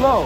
slow.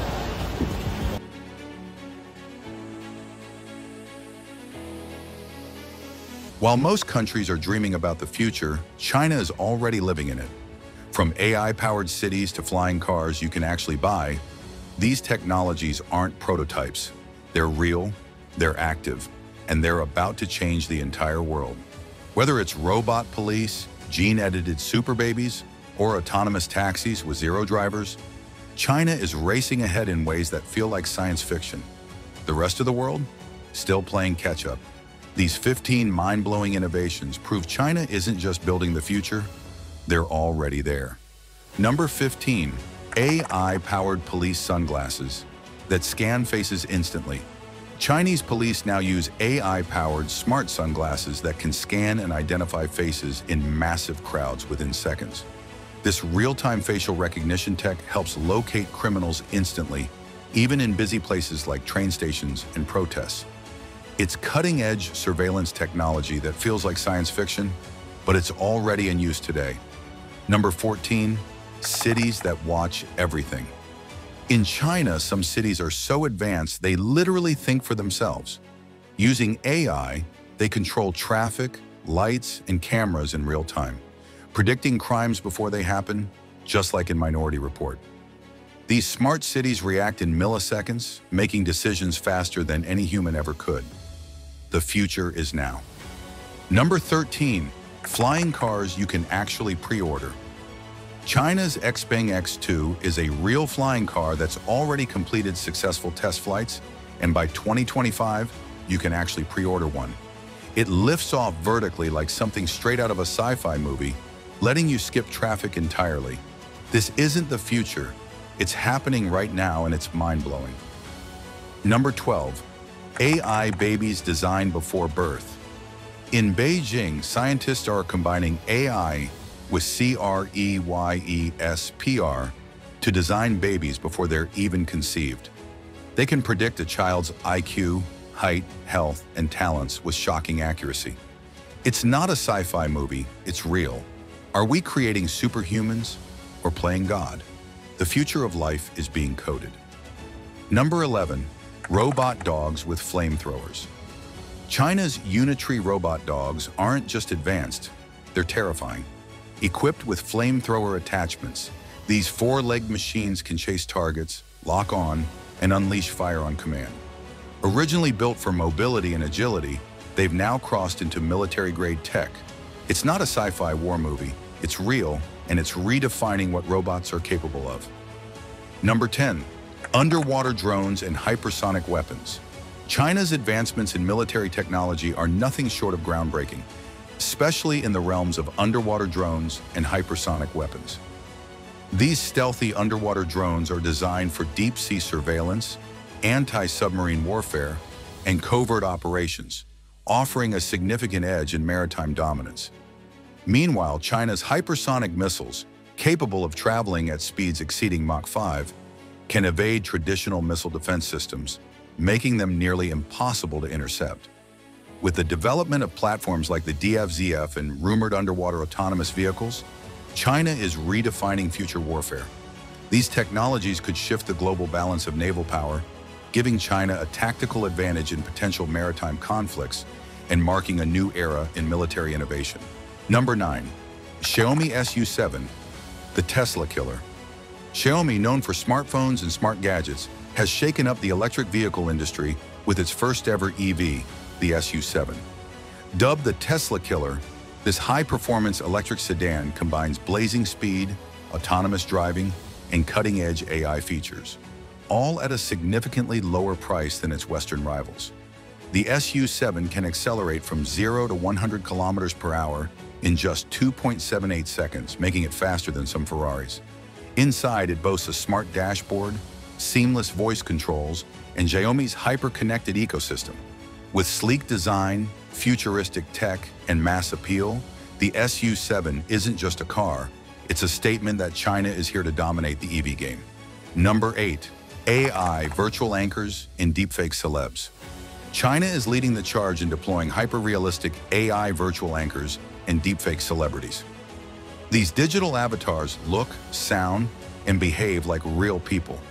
While most countries are dreaming about the future, China is already living in it. From AI-powered cities to flying cars you can actually buy, these technologies aren't prototypes. They're real, they're active, and they're about to change the entire world. Whether it's robot police, gene-edited super babies, or autonomous taxis with zero drivers, China is racing ahead in ways that feel like science fiction. The rest of the world? Still playing catch-up. These 15 mind-blowing innovations prove China isn't just building the future, they're already there. Number 15, AI-powered police sunglasses that scan faces instantly. Chinese police now use AI-powered smart sunglasses that can scan and identify faces in massive crowds within seconds. This real-time facial recognition tech helps locate criminals instantly, even in busy places like train stations and protests. It's cutting-edge surveillance technology that feels like science fiction, but it's already in use today. Number 14, cities that watch everything. In China, some cities are so advanced they literally think for themselves. Using AI, they control traffic, lights, and cameras in real time, predicting crimes before they happen, just like in Minority Report. These smart cities react in milliseconds, making decisions faster than any human ever could. The future is now. Number 13, flying cars you can actually pre-order. China's Xpeng X2 is a real flying car that's already completed successful test flights, and by 2025, you can actually pre-order one. It lifts off vertically like something straight out of a sci-fi movie, letting you skip traffic entirely. This isn't the future. It's happening right now, and it's mind-blowing. Number 12, AI babies designed before birth. In Beijing, scientists are combining AI with CRISPR to design babies before they're even conceived. They can predict a child's IQ, height, health, and talents with shocking accuracy. It's not a sci-fi movie, it's real. Are we creating superhumans or playing God? The future of life is being coded. Number 11, robot dogs with flamethrowers. China's unitary robot dogs aren't just advanced, they're terrifying. Equipped with flamethrower attachments, these four-legged machines can chase targets, lock on, and unleash fire on command. Originally built for mobility and agility, they've now crossed into military-grade tech. It's not a sci-fi war movie, it's real, and it's redefining what robots are capable of. Number 10, underwater drones and hypersonic weapons. China's advancements in military technology are nothing short of groundbreaking, especially in the realms of underwater drones and hypersonic weapons. These stealthy underwater drones are designed for deep-sea surveillance, anti-submarine warfare, and covert operations, offering a significant edge in maritime dominance. Meanwhile, China's hypersonic missiles, capable of traveling at speeds exceeding Mach 5, can evade traditional missile defense systems, making them nearly impossible to intercept. With the development of platforms like the DFZF and rumored underwater autonomous vehicles, China is redefining future warfare. These technologies could shift the global balance of naval power, giving China a tactical advantage in potential maritime conflicts and marking a new era in military innovation. Number 9, Xiaomi SU7, the Tesla killer. Xiaomi, known for smartphones and smart gadgets, has shaken up the electric vehicle industry with its first-ever EV, the SU7. Dubbed the Tesla killer, this high-performance electric sedan combines blazing speed, autonomous driving, and cutting-edge AI features, all at a significantly lower price than its Western rivals. The SU7 can accelerate from 0 to 100 kilometers per hour in just 2.78 seconds, making it faster than some Ferraris. Inside, it boasts a smart dashboard, seamless voice controls, and Xiaomi's hyper-connected ecosystem. With sleek design, futuristic tech, and mass appeal, the SU7 isn't just a car, it's a statement that China is here to dominate the EV game. Number 8, AI virtual anchors and deepfake celebs. China is leading the charge in deploying hyper-realistic AI virtual anchors and deepfake celebrities. These digital avatars look, sound, and behave like real people,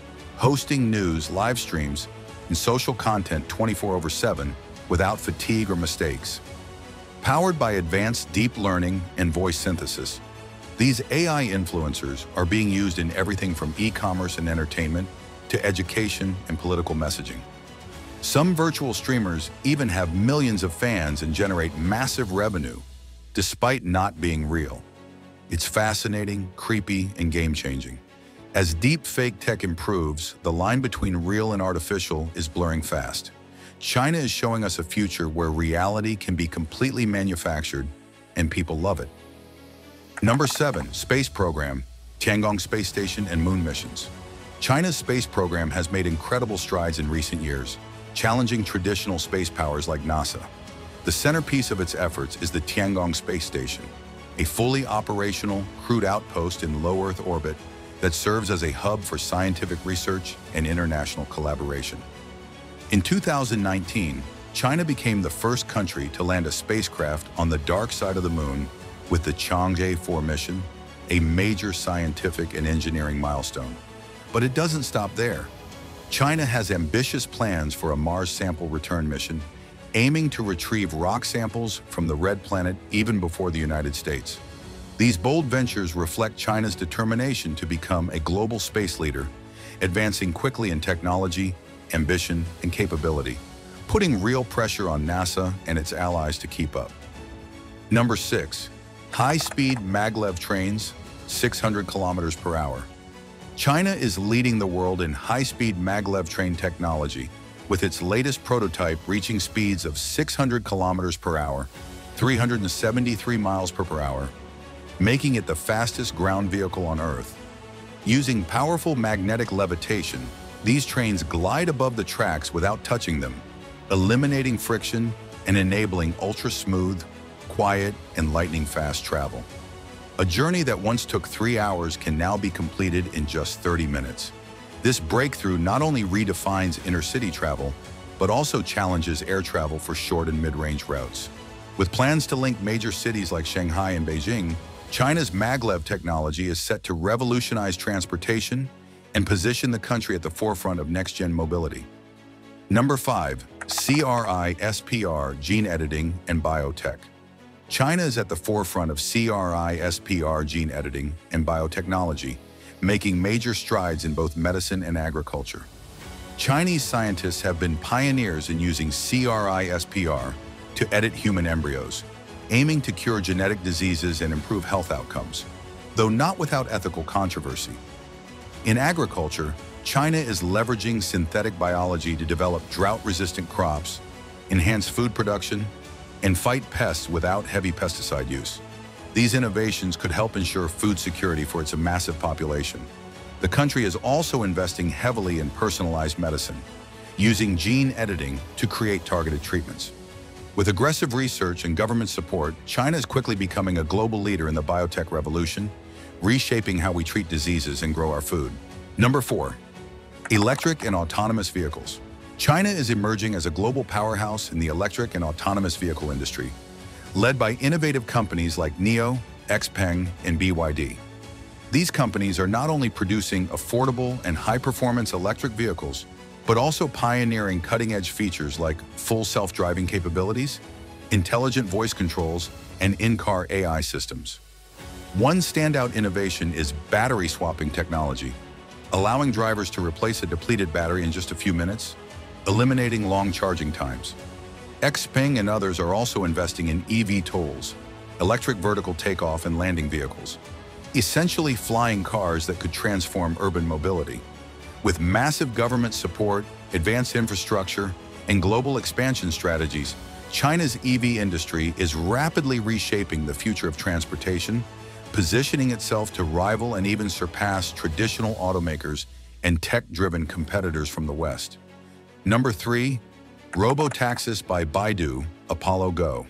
hosting news, live streams, and social content 24/7 without fatigue or mistakes. Powered by advanced deep learning and voice synthesis, these AI influencers are being used in everything from e-commerce and entertainment to education and political messaging. Some virtual streamers even have millions of fans and generate massive revenue, despite not being real. It's fascinating, creepy, and game-changing. As deep-fake tech improves, the line between real and artificial is blurring fast. China is showing us a future where reality can be completely manufactured and people love it. Number 7, space program, Tiangong space station and moon missions. China's space program has made incredible strides in recent years, challenging traditional space powers like NASA. The centerpiece of its efforts is the Tiangong space station, a fully operational, crewed outpost in low Earth orbit that serves as a hub for scientific research and international collaboration. In 2019, China became the first country to land a spacecraft on the dark side of the moon with the Chang'e 4 mission, a major scientific and engineering milestone. But it doesn't stop there. China has ambitious plans for a Mars sample return mission, aiming to retrieve rock samples from the red planet even before the United States. These bold ventures reflect China's determination to become a global space leader, advancing quickly in technology, ambition, and capability, putting real pressure on NASA and its allies to keep up. Number 6, high-speed Maglev trains, 600 kilometers per hour. China is leading the world in high-speed Maglev train technology, with its latest prototype reaching speeds of 600 kilometers per hour, 373 miles per hour, making it the fastest ground vehicle on Earth. Using powerful magnetic levitation, these trains glide above the tracks without touching them, eliminating friction and enabling ultra-smooth, quiet, and lightning-fast travel. A journey that once took 3 hours can now be completed in just 30 minutes. This breakthrough not only redefines intercity travel, but also challenges air travel for short and mid-range routes. With plans to link major cities like Shanghai and Beijing, China's Maglev technology is set to revolutionize transportation and position the country at the forefront of next-gen mobility. Number 5, CRISPR gene editing and biotech. China is at the forefront of CRISPR gene editing and biotechnology, making major strides in both medicine and agriculture. Chinese scientists have been pioneers in using CRISPR to edit human embryos, aiming to cure genetic diseases and improve health outcomes, though not without ethical controversy. In agriculture, China is leveraging synthetic biology to develop drought-resistant crops, enhance food production, and fight pests without heavy pesticide use. These innovations could help ensure food security for its massive population. The country is also investing heavily in personalized medicine, using gene editing to create targeted treatments. With aggressive research and government support, China is quickly becoming a global leader in the biotech revolution, reshaping how we treat diseases and grow our food. Number 4, electric and autonomous vehicles. China is emerging as a global powerhouse in the electric and autonomous vehicle industry, led by innovative companies like NIO, XPeng, and BYD. These companies are not only producing affordable and high-performance electric vehicles, but also pioneering cutting-edge features like full self-driving capabilities, intelligent voice controls, and in-car AI systems. One standout innovation is battery swapping technology, allowing drivers to replace a depleted battery in just a few minutes, eliminating long charging times. XPeng and others are also investing in eVTOLs, electric vertical takeoff and landing vehicles, essentially flying cars that could transform urban mobility. With massive government support, advanced infrastructure, and global expansion strategies, China's EV industry is rapidly reshaping the future of transportation, positioning itself to rival and even surpass traditional automakers and tech-driven competitors from the West. Number 3, robotaxis by Baidu, Apollo Go.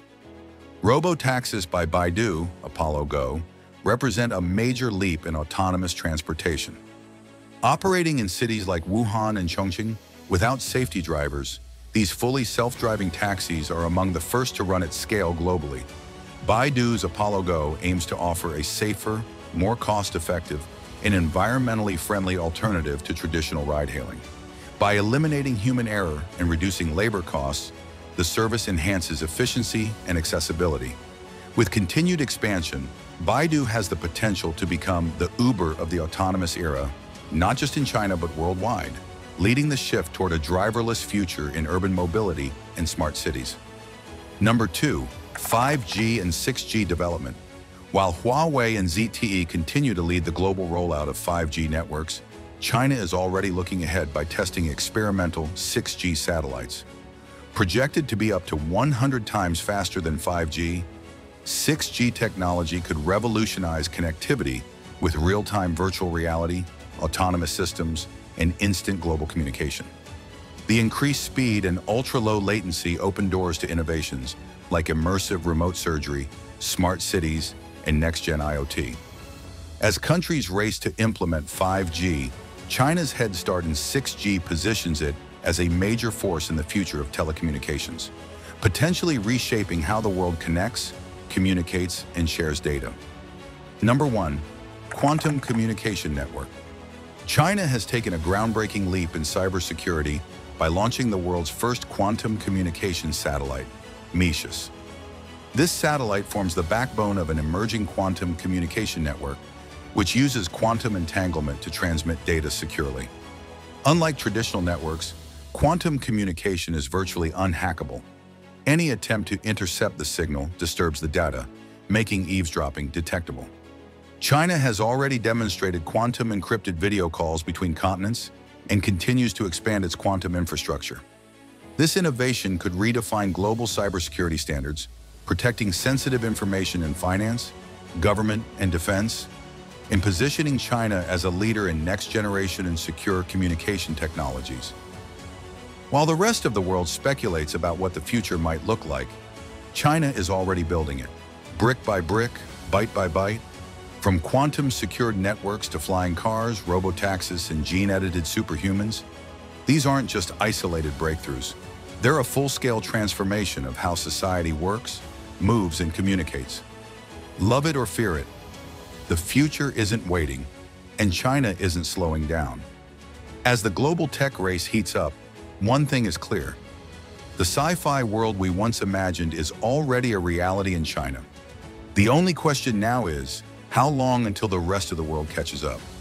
Robotaxis by Baidu, Apollo Go, represent a major leap in autonomous transportation. Operating in cities like Wuhan and Chongqing, without safety drivers, these fully self-driving taxis are among the first to run at scale globally. Baidu's Apollo Go aims to offer a safer, more cost-effective, an environmentally friendly alternative to traditional ride-hailing. By eliminating human error and reducing labor costs, the service enhances efficiency and accessibility. With continued expansion, Baidu has the potential to become the Uber of the autonomous era, not just in China but worldwide, leading the shift toward a driverless future in urban mobility and smart cities. Number 2, 5G and 6G development. While Huawei and ZTE continue to lead the global rollout of 5G networks, China is already looking ahead by testing experimental 6G satellites. Projected to be up to 100 times faster than 5G, 6G technology could revolutionize connectivity with real-time virtual reality, autonomous systems, and instant global communication. The increased speed and ultra-low latency open doors to innovations like immersive remote surgery, smart cities, and next-gen IoT. As countries race to implement 5G, China's head start in 6G positions it as a major force in the future of telecommunications, potentially reshaping how the world connects, communicates, and shares data. Number 1, quantum communication network. China has taken a groundbreaking leap in cybersecurity by launching the world's first quantum communication satellite, MISIUS. This satellite forms the backbone of an emerging quantum communication network, which uses quantum entanglement to transmit data securely. Unlike traditional networks, quantum communication is virtually unhackable. Any attempt to intercept the signal disturbs the data, making eavesdropping detectable. China has already demonstrated quantum encrypted video calls between continents and continues to expand its quantum infrastructure. This innovation could redefine global cybersecurity standards, protecting sensitive information in finance, government, and defense, and positioning China as a leader in next-generation and secure communication technologies. While the rest of the world speculates about what the future might look like, China is already building it, brick by brick, byte by byte. From quantum-secured networks to flying cars, robotaxis, and gene-edited superhumans, these aren't just isolated breakthroughs. They're a full-scale transformation of how society works, moves, and communicates. Love it or fear it, the future isn't waiting, and China isn't slowing down. As the global tech race heats up, one thing is clear. The sci-fi world we once imagined is already a reality in China. The only question now is, how long until the rest of the world catches up?